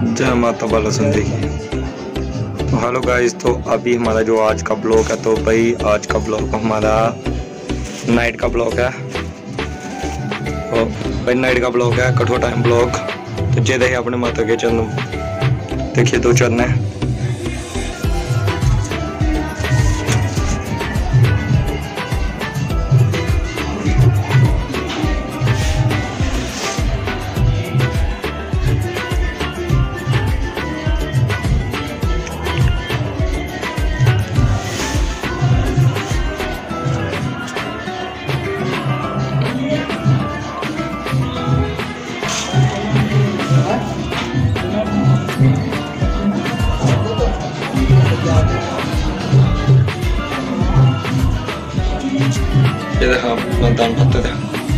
जय माता बाला सुंदरी। तो हेलो गाइस, तो अभी हमारा जो आज का ब्लॉग है, तो भाई आज का ब्लॉग हमारा नाइट का ब्लॉग है। तो भाई नाइट का ब्लॉग है, कठोर टाइम ब्लॉग। तो जे देखिए अपने माता के चरण, देखिए 2 चरण है। ये देखा दान पत्ते थे।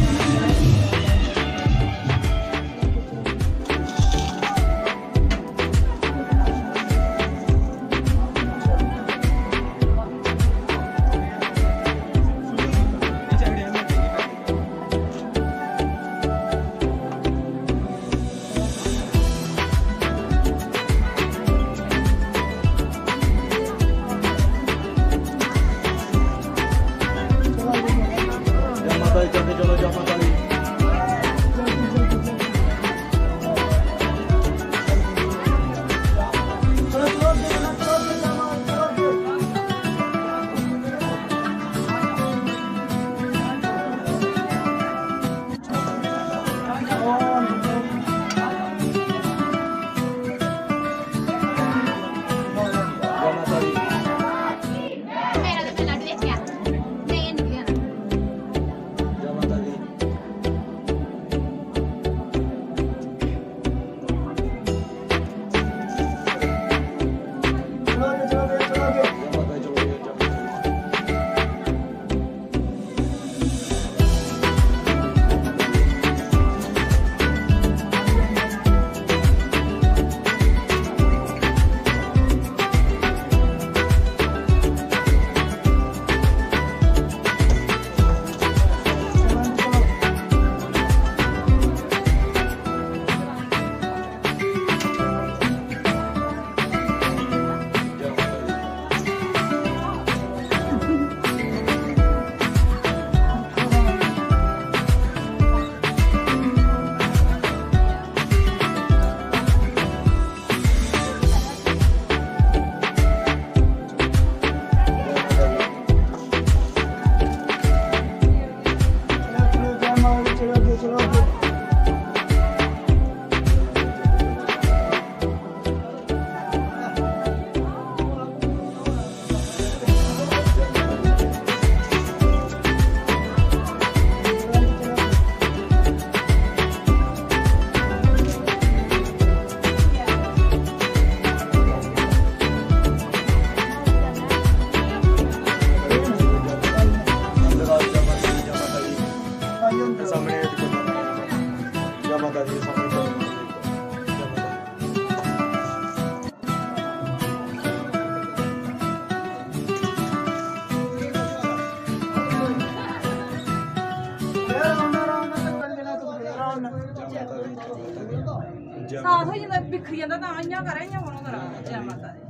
साथ हो जाता बिखरी जाता तां इयां करा इयां होना करा। जय माता दी।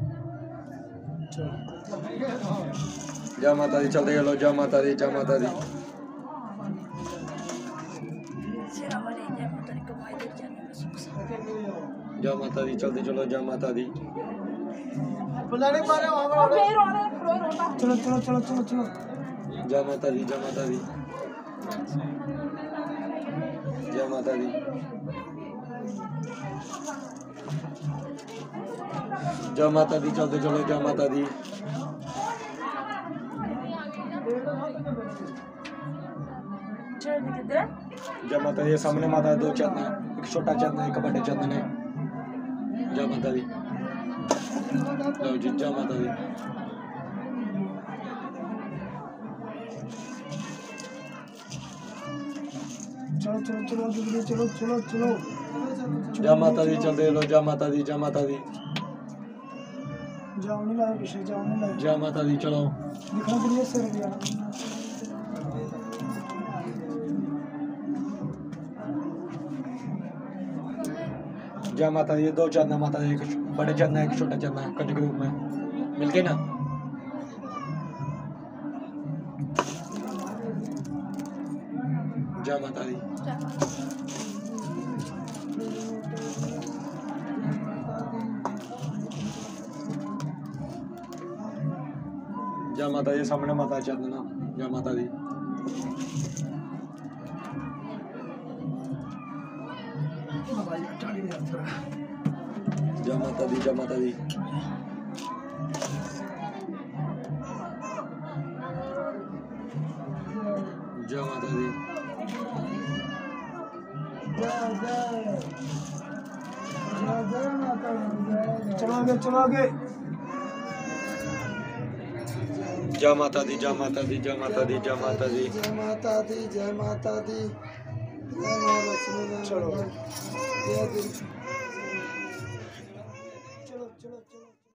जय माता दी, चलते चलो। जय माता दी, जय माता दी। जय माता दी, चलते चलो। जय माता दी। चलो चलो चलो चलो चलो। जय माता दी, जय माता दी। जय माता दी। जय माता दी, चलते चलो। जय माता दी। जय माता दी। सामने माता 2 चरण है, एक छोटा चरण है, एक बड़े चरण है। जय माता दी। लो जी, जय माता दी। चलो चलो चलो चलो चलो चलो। जय माता दी, चलते लो। जय माता दी, जय माता दी। जाओ नहीं लाए पीछे, जाओ नहीं लाए। जय माता दी, चलो। दिखना चाहिए सिर दिया। जय माता दी। 2 चरण है माता दी, एक बड़े चरण है एक छोटा चरण है कंजक रूप में, मिल गए ना। जय माता दी। जय माता दी। सामने माता चरण ना। जय माता दी। जय माता दी। जय माता दी। जय माता दी। चलो आगे चलो आगे। जय माता दी। जय माता दी। जय माता दी। जय माता दी। जय माता दी जय माता दी जय मां लक्ष्मी। चलो जय